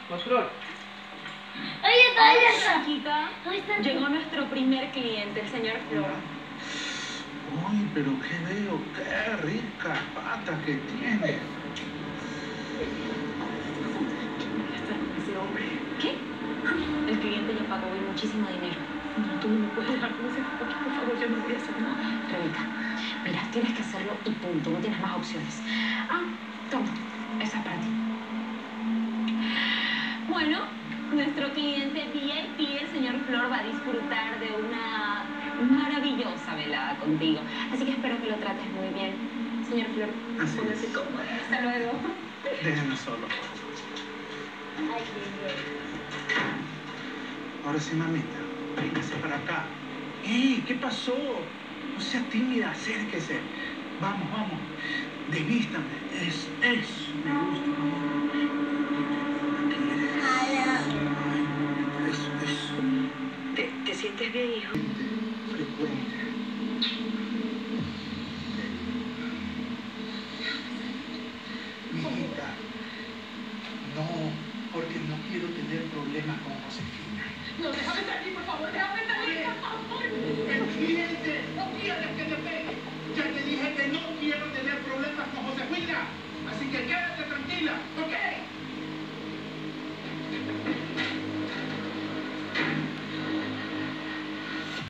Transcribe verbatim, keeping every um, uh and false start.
Control. Ahí está, ahí está. Chica, Ahí está. llegó nuestro primer cliente, el señor Flor. Uy, pero qué veo, qué ricas patas que tiene. Ese hombre. ¿Qué? El cliente ya pagó hoy muchísimo dinero. No, tú no me puedes dejar con ese por favor, yo no voy a hacer nada. Rebeca, mira, tienes que hacerlo y punto, no tienes más opciones. Ah, toma, esa es para ti. Bueno, nuestro cliente V I P, el señor Flor, va a disfrutar de una maravillosa velada contigo. Así que espero que lo trates muy bien. Señor Flor, Así póngase es. cómodo. Hasta luego. Déjenme solo. Ay, qué Ahora sí, mamita, véngase para acá. ¡Ey! ¿Qué pasó? No sea tímida, acérquese. Vamos, vamos. Desvístame. Es, eso. Me gusta, mamá. Ay, eso, eso. ¿Te, te sientes bien, hijo? Frecuente. Mijita, no, porque no quiero tener problemas con Josefina. No, déjame salir, por favor, déjame